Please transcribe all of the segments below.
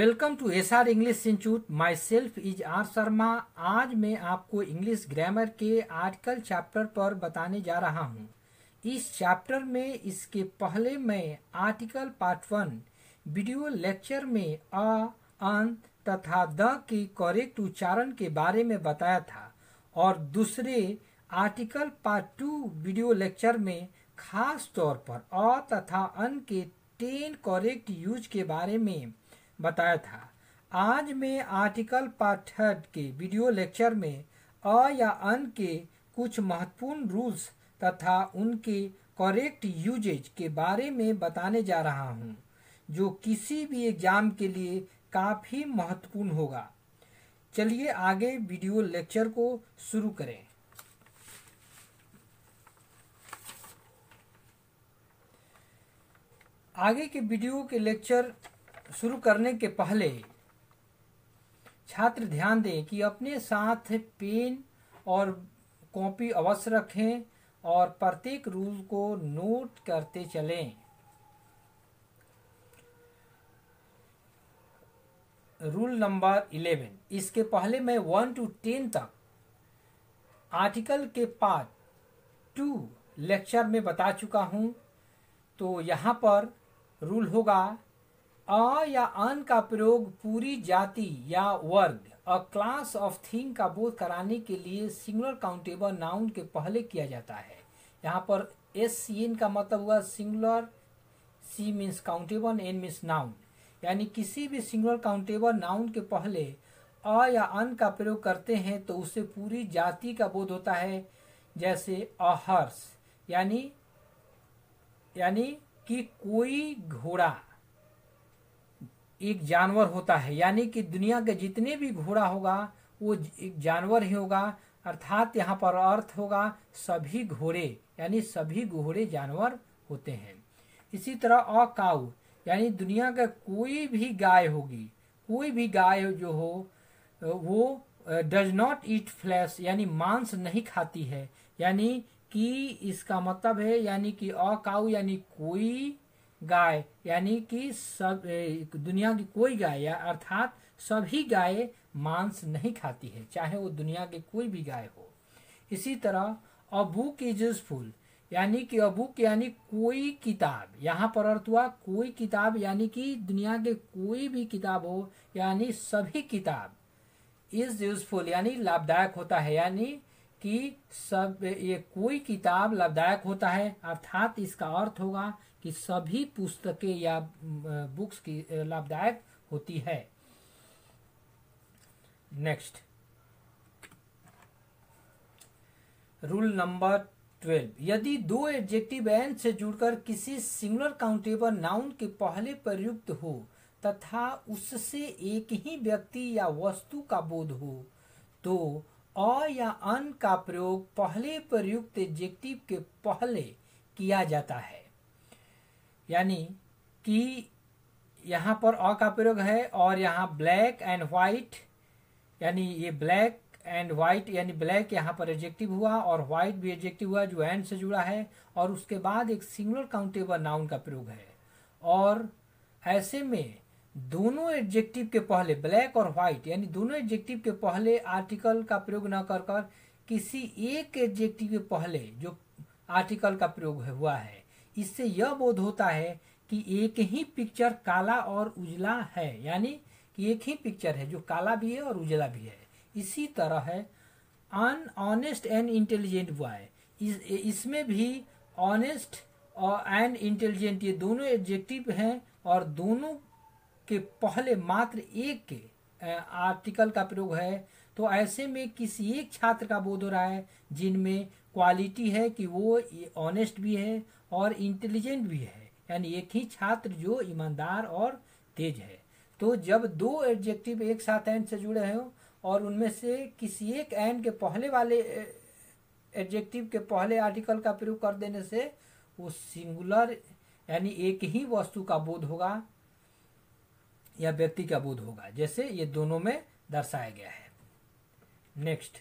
Welcome to SR English institute. Myself is R Sharma. आज मैं आपको इंग्लिश ग्रामर के आर्टिकल चैप्टर पर बताने जा रहा हूँ। इस चैप्टर में इसके पहले मैं आर्टिकल पार्ट 1 वीडियो लेक्चर में अ, अन तथा द के करेक्ट उच्चारण के बारे में बताया था और दूसरे आर्टिकल पार्ट 2 वीडियो लेक्चर में खास तौर पर अ तथा अन के 10 करेक्ट यूज के बारे में बताया था। आज मैं आर्टिकल पार्ट 3 के वीडियो लेक्चर में अ या अन के कुछ महत्वपूर्ण रूल्स तथा उनके करेक्ट यूजेज के बारे में बताने जा रहा हूँ, जो किसी भी एग्जाम के लिए काफी महत्वपूर्ण होगा। चलिए आगे वीडियो लेक्चर को शुरू करें। आगे के वीडियो के लेक्चर शुरू करने के पहले छात्र ध्यान दें कि अपने साथ पेन और कॉपी अवश्य रखें और प्रत्येक रूल को नोट करते चलें। रूल नंबर 11, इसके पहले मैं 1 to 10 तक आर्टिकल के पार्ट 2 लेक्चर में बता चुका हूं। तो यहाँ पर रूल होगा, अ या अन का प्रयोग पूरी जाति या वर्ग अ क्लास ऑफ थिंग का बोध कराने के लिए सिंगुलर काउंटेबल नाउन के पहले किया जाता है। यहाँ पर एस का मतलब हुआ singular, C means countable, N means noun, यानी किसी भी सिंगुलर काउंटेबल नाउन के पहले अ या अन का प्रयोग करते हैं तो उससे पूरी जाति का बोध होता है। जैसे अ हर्स यानी कि कोई घोड़ा एक जानवर होता है, यानी कि दुनिया के जितने भी घोड़ा होगा वो एक जानवर ही होगा, अर्थात यहाँ पर अर्थ होगा सभी घोड़े, यानी सभी घोड़े जानवर होते हैं। इसी तरह अ काऊ यानी दुनिया का कोई भी गाय होगी, कोई भी गाय जो हो वो डज नॉट ईट फ्लैश यानी मांस नहीं खाती है, यानी कि इसका मतलब है यानी कि अ काऊ यानी कोई गाय, यानी कि सब दुनिया की कोई गाय या अर्थात सभी गाय मांस नहीं खाती है, चाहे वो दुनिया की कोई भी गाय हो। इसी तरह अ बुक इज यूजफुल यानी कि अ बुक यानी कोई किताब, यहाँ पर अर्थ हुआ कोई किताब, यानी कि दुनिया के कोई भी किताब हो, यानी सभी किताब इज यूजफुल यानी लाभदायक होता है, यानी कि सब ये कोई किताब लाभदायक होता है, अर्थात इसका अर्थ होगा कि सभी पुस्तकें या बुक्स की लाभदायक होती है। नेक्स्ट रूल नंबर 12, यदि दो एडजेक्टिव एन से जुड़कर किसी सिंगुलर काउंटेबल नाउन के पहले प्रयुक्त हो तथा उससे एक ही व्यक्ति या वस्तु का बोध हो तो अ या अन का प्रयोग पहले प्रयुक्त एडजेक्टिव के पहले किया जाता है। यानी कि यहाँ पर अ का प्रयोग है और यहाँ ब्लैक एंड व्हाइट, यानी ये ब्लैक एंड व्हाइट यानी ब्लैक यहाँ पर एडजेक्टिव हुआ और व्हाइट भी एडजेक्टिव हुआ जो एंड से जुड़ा है, और उसके बाद एक सिंगुलर काउंटेबल नाउन का प्रयोग है। और ऐसे में दोनों एडजेक्टिव के पहले ब्लैक और व्हाइट यानी दोनों एडजेक्टिव के पहले आर्टिकल का प्रयोग न कर कर किसी एक एडजेक्टिव के पहले जो आर्टिकल का प्रयोग हुआ है, इससे यह बोध होता है कि एक ही पिक्चर काला और उजला है, यानी कि एक ही पिक्चर है जो काला भी है और उजला भी है। इसी तरह है अनऑनेस्ट एंड इंटेलिजेंट बॉय, इसमें भी ऑनेस्ट और एंड इंटेलिजेंट ये दोनों एडजेक्टिव हैं और दोनों के पहले मात्र एक के आर्टिकल का प्रयोग है। तो ऐसे में किसी एक छात्र का बोध हो रहा है जिनमें क्वालिटी है कि वो ऑनेस्ट भी है और इंटेलिजेंट भी है, यानी एक ही छात्र जो ईमानदार और तेज है। तो जब दो एडजेक्टिव एक साथ एंड से जुड़े हो और उनमें से किसी एक एंड के पहले वाले एडजेक्टिव के पहले आर्टिकल का प्रयोग कर देने से वो सिंगुलर यानी एक ही वस्तु का बोध होगा या व्यक्ति का बोध होगा, जैसे ये दोनों में दर्शाया गया है। नेक्स्ट,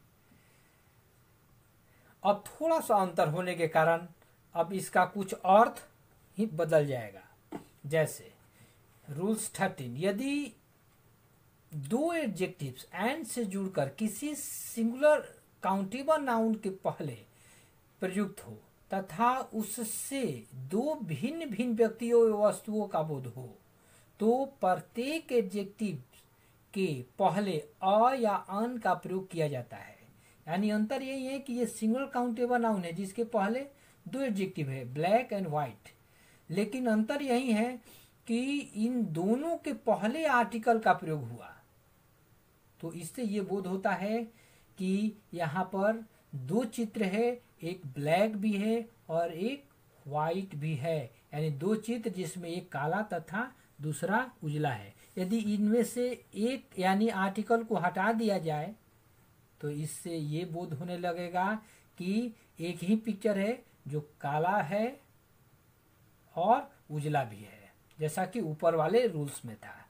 अब थोड़ा सा अंतर होने के कारण अब इसका कुछ अर्थ ही बदल जाएगा। जैसे रूल्स 13, यदि दो एडजेक्टिव्स एंड से जुड़कर किसी सिंगुलर काउंटेबल नाउन के पहले प्रयुक्त हो तथा उससे दो भिन्न भिन्न व्यक्तियों या वस्तुओं का बोध हो, तो प्रत्येक एडजेक्टिव के पहले अ या अन का प्रयोग किया जाता है। यानी अंतर यही है कि ये सिंगल काउंटेबल नाउन है जिसके पहले दो एडजेक्टिव है, ब्लैक एंड व्हाइट, लेकिन अंतर यही है कि इन दोनों के पहले आर्टिकल का प्रयोग हुआ। तो इससे ये बोध होता है कि यहाँ पर दो चित्र है, एक ब्लैक भी है और एक व्हाइट भी है, यानी दो चित्र जिसमें एक काला तथा दूसरा उजला है। यदि इनमें से एक यानी आर्टिकल को हटा दिया जाए तो इससे ये बोध होने लगेगा कि एक ही पिक्चर है जो काला है और उजला भी है, जैसा कि ऊपर वाले रूल्स में था।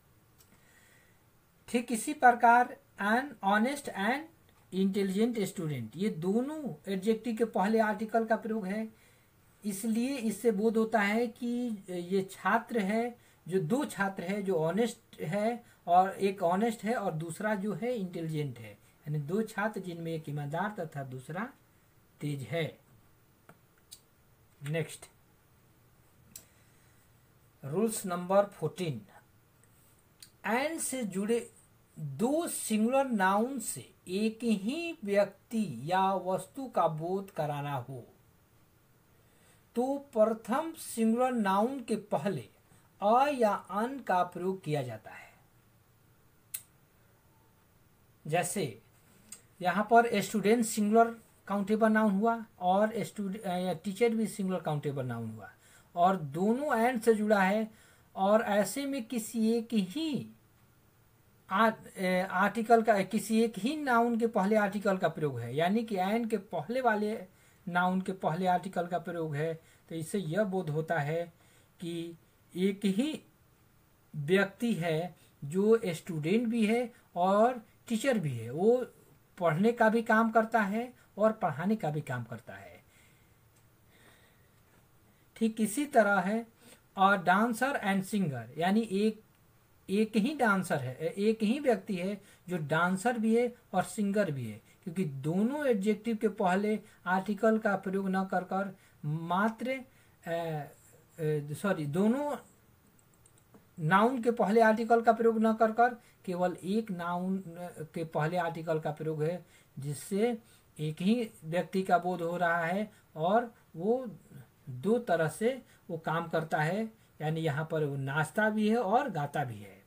ठीक इसी प्रकार an honest and intelligent student, ये दोनों एडजेक्टिव के पहले आर्टिकल का प्रयोग है, इसलिए इससे बोध होता है कि ये छात्र है, जो दो छात्र है, जो ऑनेस्ट है और एक ऑनेस्ट है और दूसरा जो है इंटेलिजेंट है, यानी दो छात्र जिनमें एक ईमानदार तथा दूसरा तेज है। नेक्स्ट रूल्स नंबर 14, एंड से जुड़े दो सिंगुलर नाउन से एक ही व्यक्ति या वस्तु का बोध कराना हो तो प्रथम सिंगुलर नाउन के पहले अ या अन का प्रयोग किया जाता है। जैसे यहाँ पर स्टूडेंट सिंगुलर काउंटेबल नाउन हुआ और टीचर भी सिंगुलर काउंटेबल नाउन हुआ और दोनों एंड से जुड़ा है, और ऐसे में किसी एक ही आर्टिकल का, किसी एक ही नाउन के पहले आर्टिकल का प्रयोग है, यानी कि एंड के पहले वाले नाउन के पहले आर्टिकल का प्रयोग है। तो इससे यह बोध होता है कि एक ही व्यक्ति है जो स्टूडेंट भी है और टीचर भी है, वो पढ़ने का भी काम करता है और पढ़ाने का भी काम करता है। ठीक इसी तरह है और डांसर एंड सिंगर, यानी एक ही डांसर है, एक ही व्यक्ति है जो डांसर भी है और सिंगर भी है, क्योंकि दोनों एडजेक्टिव के पहले आर्टिकल का प्रयोग न कर कर मात्र दोनों नाउन के पहले आर्टिकल का प्रयोग न कर कर केवल एक नाउन के पहले आर्टिकल का प्रयोग है, जिससे एक ही व्यक्ति का बोध हो रहा है और वो दो तरह से वो काम करता है, यानी यहाँ पर वो नाचता भी है और गाता भी है।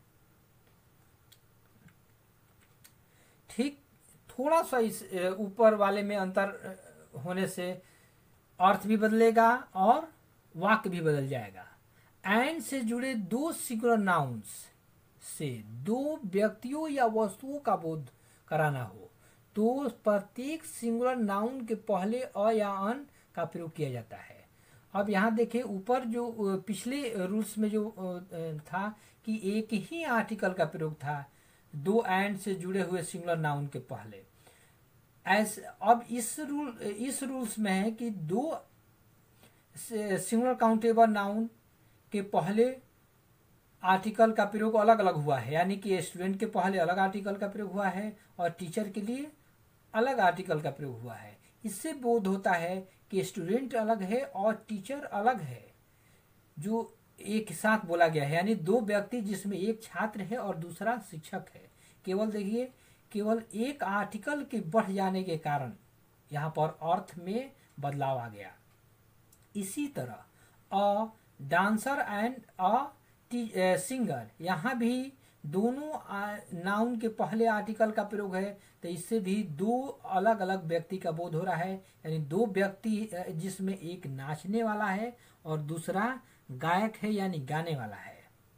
ठीक थोड़ा सा इस ऊपर वाले में अंतर होने से अर्थ भी बदलेगा और वाक्य भी बदल जाएगा। एंड से जुड़े दो सिंगुलर नाउन्स से दो व्यक्तियों या वस्तुओं का बोध कराना हो तो प्रत्येक सिंगुलर नाउन के पहले अ या अन का प्रयोग किया जाता है। अब यहाँ देखिए ऊपर जो पिछले रूल्स में जो था कि एक ही आर्टिकल का प्रयोग था दो एंड से जुड़े हुए सिंगुलर नाउन के पहले, ऐसे अब इस रूल्स में है कि दो सिंगुलर काउंटेबल नाउन के पहले आर्टिकल का प्रयोग अलग अलग हुआ है, यानी कि स्टूडेंट के पहले अलग आर्टिकल का प्रयोग हुआ है और टीचर के लिए अलग आर्टिकल का प्रयोग हुआ है। इससे बोध होता है कि स्टूडेंट अलग है और टीचर अलग है, जो एक साथ बोला गया है, यानी दो व्यक्ति जिसमें एक छात्र है और दूसरा शिक्षक है। केवल देखिए केवल एक आर्टिकल के बढ़ जाने के कारण यहाँ पर अर्थ में बदलाव आ गया। इसी तरह a dancer and a singer, यहाँ भी दोनों नाउन के पहले आर्टिकल का प्रयोग है, तो इससे भी दो अलग अलग व्यक्ति का बोध हो रहा है, यानी दो व्यक्ति जिसमें एक नाचने वाला है और दूसरा गायक है यानी गाने वाला है।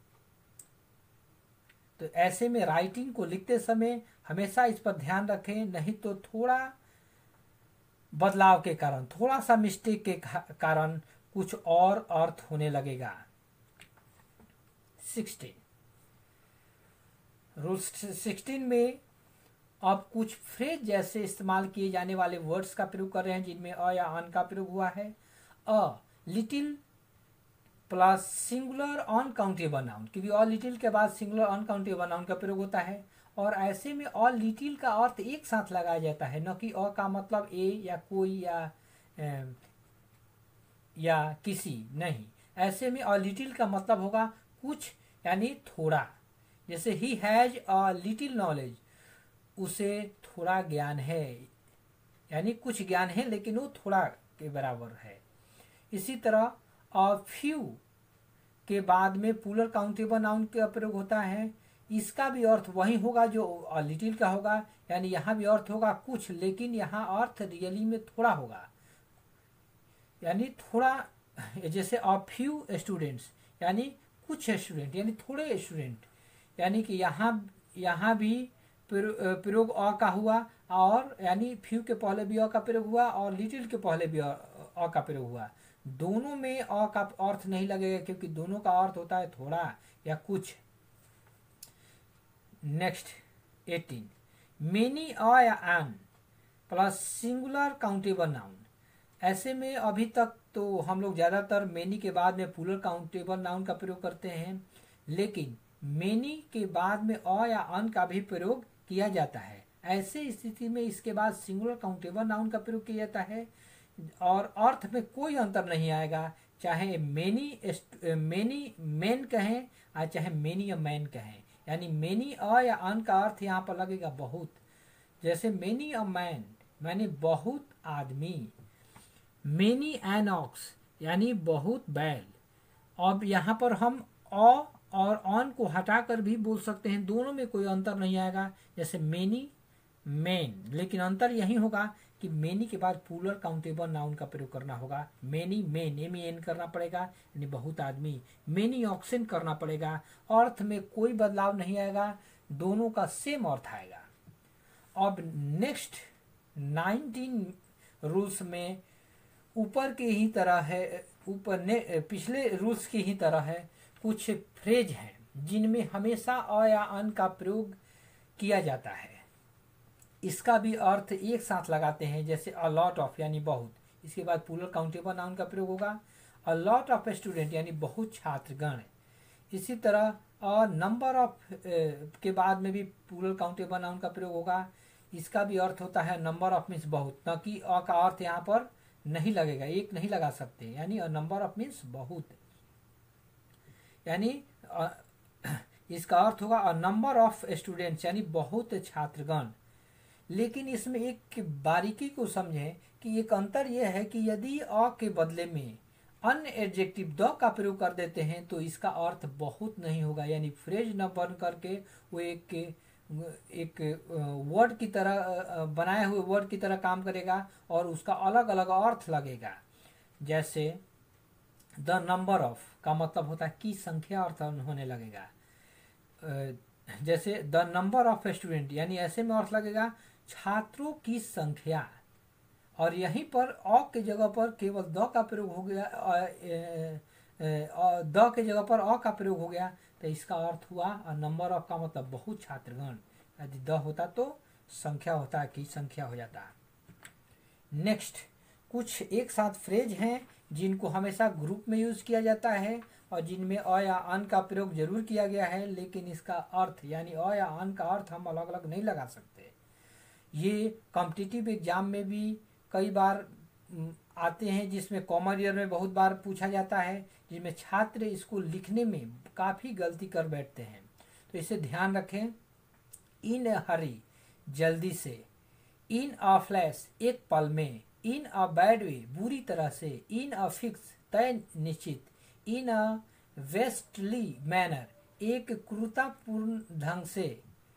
तो ऐसे में राइटिंग को लिखते समय हमेशा इस पर ध्यान रखें, नहीं तो थोड़ा बदलाव के कारण, थोड़ा सा मिस्टेक के कारण कुछ और अर्थ होने लगेगा। 16 रूल्स 16 में अब कुछ फ्रेज जैसे इस्तेमाल किए जाने वाले वर्ड्स का प्रयोग कर रहे हैं जिनमें अ या अन का प्रयोग हुआ है। A little plus singular uncountable noun, क्योंकि ऑल लिटिल के बाद सिंगुलर अनकाउंटेबल नाउन का प्रयोग होता है। और ऐसे में ऑल लिटिल का अर्थ एक साथ लगाया जाता है, न कि अ का मतलब ए या कोई या किसी, नहीं। ऐसे में ऑल लिटिल का मतलब होगा कुछ यानी थोड़ा। जैसे he has a little knowledge, उसे थोड़ा ज्ञान है, यानी कुछ ज्ञान है लेकिन वो थोड़ा के बराबर है। इसी तरह अ फ्यू के बाद में प्लूरल काउंटेबल नाउन का प्रयोग होता है। इसका भी अर्थ वही होगा जो लिटिल का होगा, यानी यहाँ भी अर्थ होगा कुछ, लेकिन यहाँ अर्थ रियली में थोड़ा होगा, यानी थोड़ा। जैसे अ फ्यू स्टूडेंट्स यानी कुछ स्टूडेंट, यानी थोड़े स्टूडेंट, यानी कि यहाँ भी प्रयोग अ का हुआ, और यानी फ्यू के पहले भी अ का प्रयोग हुआ और लिटिल के पहले भी अ का प्रयोग हुआ। दोनों में अ का अर्थ नहीं लगेगा, क्योंकि दोनों का अर्थ होता है थोड़ा या कुछ। नेक्स्ट 18, मेनी अ या an plus singular countable noun. ऐसे में अभी तक तो हम लोग ज़्यादातर मेनी के बाद में प्लूरल काउंटेबल नाउन का प्रयोग करते हैं, लेकिन मेनी के बाद में अ या अन का भी प्रयोग किया जाता है। ऐसे स्थिति में इसके बाद सिंगुलर काउंटेबल नाउन का प्रयोग किया जाता है और अर्थ में कोई अंतर नहीं आएगा, चाहे मेनी मेन कहें और चाहे मेनी या मैन कहें। यानी मेनी अ या अन का अर्थ यहाँ पर लगेगा बहुत। जैसे मेनी अ मैन माने बहुत आदमी, मेनी एन ऑक्स यानी बहुत बैल। अब यहाँ पर हम अ और ऑन को हटाकर भी बोल सकते हैं, दोनों में कोई अंतर नहीं आएगा। जैसे मेनी मेन, लेकिन अंतर यही होगा कि मेनी के बाद प्लूरल काउंटेबल नाउन का प्रयोग करना होगा। मेनी मेन एन करना पड़ेगा, यानी बहुत आदमी। मेनी ऑक्सन करना पड़ेगा, अर्थ में कोई बदलाव नहीं आएगा, दोनों का सेम अर्थ आएगा। अब नेक्स्ट 19 रूल्स में ऊपर के ही तरह है, पिछले रूल्स की ही तरह है। कुछ फ्रेज हैं जिनमें हमेशा अ या अन का प्रयोग किया जाता है, इसका भी अर्थ एक साथ लगाते हैं। जैसे अ लॉट ऑफ यानी बहुत, इसके बाद प्लूरल काउंटेबल नाउन का प्रयोग होगा। अ लॉट ऑफ स्टूडेंट यानी बहुत छात्रगण। इसी तरह अ नंबर ऑफ के बाद में भी प्लूरल काउंटेबल नाउन का प्रयोग होगा, इसका भी अर्थ होता है नंबर ऑफ मीन्स बहुत, न कि अ का अर्थ यहाँ पर नहीं लगेगा, एक नहीं लगा सकते। यानी अ नंबर ऑफ मीन्स बहुत, यानी इसका अर्थ होगा अ नंबर ऑफ स्टूडेंट्स यानी बहुत छात्रगण। लेकिन इसमें एक बारीकी को समझें कि एक अंतर यह है कि यदि अ के बदले में अन्य एडजेक्टिव द का प्रयोग कर देते हैं तो इसका अर्थ बहुत नहीं होगा, यानी फ्रेज न बन करके वो एक वर्ड की तरह बनाए हुए वर्ड की तरह काम करेगा और उसका अलग अलग अर्थ लगेगा। जैसे द नंबर ऑफ का मतलब होता है की संख्या अर्थ होने लगेगा। जैसे द नंबर ऑफ स्टूडेंट यानी ऐसे में अर्थ लगेगा छात्रों की संख्या, और यहीं पर अ के जगह पर केवल द का प्रयोग हो गया, द के जगह पर अ का प्रयोग हो गया, तो इसका अर्थ हुआ नंबर ऑफ का मतलब बहुत छात्रगण। यदि द होता तो संख्या होता की संख्या हो जाता। नेक्स्ट कुछ एक साथ फ्रेज हैं जिनको हमेशा ग्रुप में यूज किया जाता है और जिनमें अ या अन का प्रयोग जरूर किया गया है, लेकिन इसका अर्थ यानी अ या अन का अर्थ हम अलग अलग नहीं लगा सकते। ये कॉम्पिटिटिव एग्जाम में भी कई बार आते हैं, जिसमें कॉमन ईयर में बहुत बार पूछा जाता है, जिसमें छात्र इसको लिखने में काफ़ी गलती कर बैठते हैं, तो इसे ध्यान रखें। इन अ हरी जल्दी से, इन अ फ्लैश एक पल में, इन अ बैड वे बुरी तरह से, इन अ फिक्स तय निश्चित, इन अ वेस्टली मैनर एक क्रूरतापूर्ण ढंग से,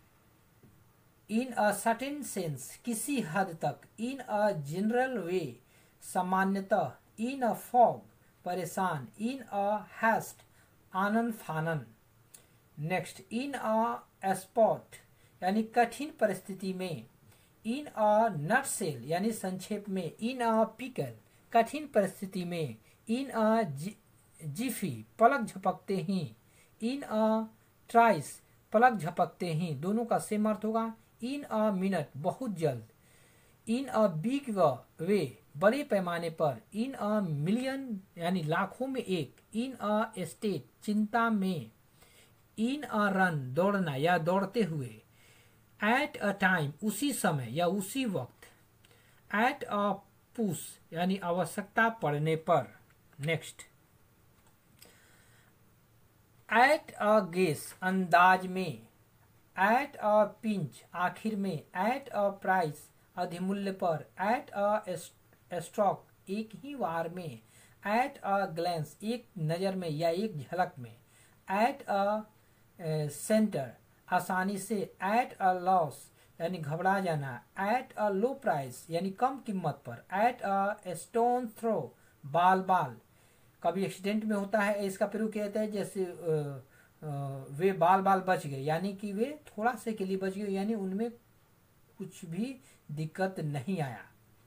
इन अ सर्टेन सेंस किसी हद तक, इन अ जनरल वे सामान्यतः, इन अ फॉग परेशान, इन अ हैस्ट आनन फानन। नेक्स्ट इन अ स्पॉट यानी कठिन परिस्थिति में, इन अ नटसेल यानी संक्षेप में, इन अ पिकल कठिन परिस्थिति में, इन अ जिफी पलक झपकते ही, इन अ ट्राइस पलक झपकते ही, दोनों का सेम अर्थ होगा। इन अ मिनट बहुत जल्द, इन अ बिग वे, बड़े पैमाने पर, इन अ मिलियन यानी लाखों में एक, इन अ स्टेट, चिंता में, इन अ रन, दौड़ना या दौड़ते हुए, एट अ टाइम, उसी समय या उसी वक्त, एट अ पुश यानी आवश्यकता पड़ने पर। नेक्स्ट, एट अ गेस, अंदाज में, एट अ पिंच, आखिर में, एट अ प्राइस, अधिमूल्य पर, एट अ स्ट्रोक, एक ही वार में, एट अ ग्लैंस, एक नज़र में या एक झलक में, एट अ सेंटर, आसानी से, एट अ लॉस यानी घबरा जाना, एट अ लो प्राइस यानी कम कीमत पर, एट अ स्टोन थ्रो, बाल बाल, कभी एक्सीडेंट में होता है इसका प्रयोग किया जाता है, जैसे वे बाल बाल बच गए यानी कि वे थोड़ा से के लिए बच गए, यानी उनमें कुछ भी दिक्कत नहीं आया।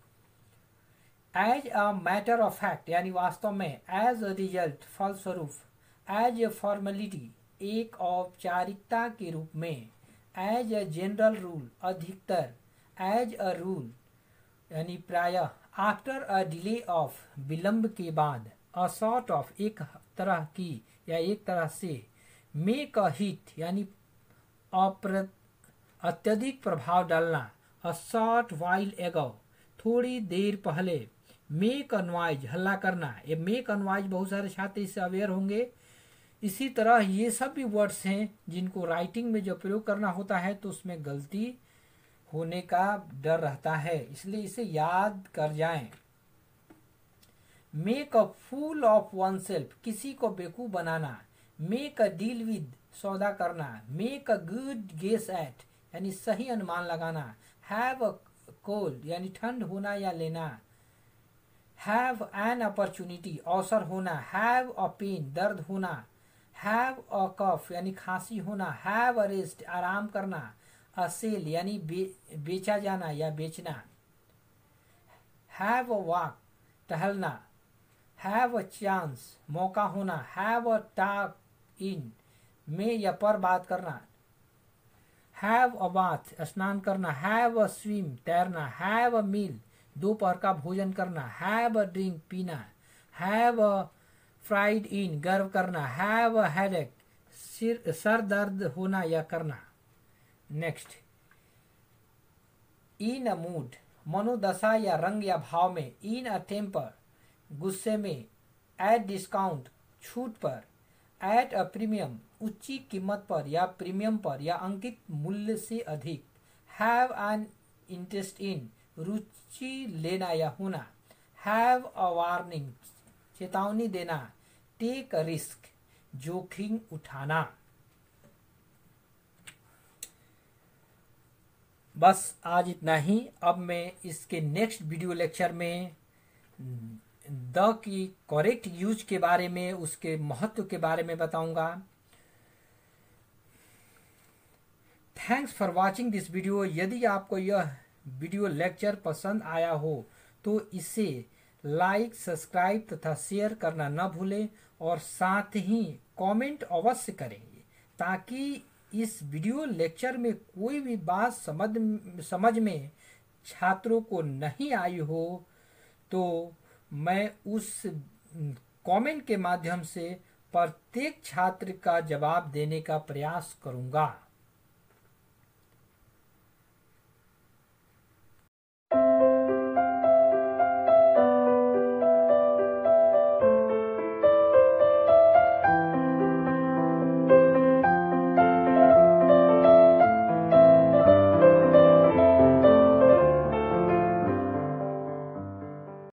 As a matter of fact यानी वास्तव में, एज अ रिजल्ट, फलस्वरूप, एज ए फॉर्मेलिटी, एक औपचारिकता के रूप में, एज अ जनरल रूल, अधिकतर, एज अ रूल यानी प्रायः, आफ्टर अ डिले ऑफ, विलंब के बाद, अ सॉर्ट ऑफ, एक तरह की या एक तरह से, मेक अ हिट यानी अत्यधिक प्रभाव डालना, अ शॉर्ट वाइल एगो, थोड़ी देर पहले, मेक अ नॉइज, हल्ला करना, ये मेक अ नॉइज बहुत सारे छात्र इससे अवेयर होंगे। इसी तरह ये सब भी वर्ड्स हैं जिनको राइटिंग में जब प्रयोग करना होता है तो उसमें गलती होने का डर रहता है, इसलिए इसे याद कर जाएं। Make a fool of oneself, किसी को बेवकूफ बनाना, मेक अ डील विद, सौदा करना, make a good guess at यानी सही अनुमान लगाना, हैव अ कोल्ड यानी ठंड होना या लेना, हैव एन अपॉर्चुनिटी, अवसर होना, हैव अ पेन, दर्द होना, हैव अ कफ यानी खांसी होना, हैव अ रेस्ट, आराम करना, अ सेल यानी बेचा जाना या बेचना, हैव अ वॉक, टहलना, हैव अ चांस, मौका होना, हैव अ टॉक इन, में या पर बात करना, हैव अ बाथ, स्नान करना, हैव अ स्विम, तैरना, हैव अ मील, दोपहर का भोजन करना, हैव अ ड्रिंक, पीना, हैव अ फ्राइड इन, गर्व करना, हैव अ हेडेक, सर दर्द होना या करना। नेक्स्ट, इन अ मूड, मनोदशा या रंग या भाव में, इन अ टेम्पर, गुस्से में, एट डिस्काउंट, छूट पर, एट अ प्रीमियम, उच्ची कीमत पर या प्रीमियम पर या अंकित मूल्य से अधिक, हैव एन इंटरेस्ट इन, रुचि लेना या होना, हैव अ वार्निंग, चेतावनी देना, टेक अ रिस्क, जोखिम उठाना। बस आज इतना ही। अब मैं इसके नेक्स्ट वीडियो लेक्चर में द की करेक्ट यूज के बारे में, उसके महत्व के बारे में बताऊंगा। Thanks for watching this video. यदि आपको यह वीडियो लेक्चर पसंद आया हो तो इसे लाइक, सब्सक्राइब तथा शेयर करना न भूलें और साथ ही कमेंट अवश्य करें ताकि इस वीडियो लेक्चर में कोई भी बात समझ में छात्रों को नहीं आई हो तो मैं उस कमेंट के माध्यम से प्रत्येक छात्र का जवाब देने का प्रयास करूंगा।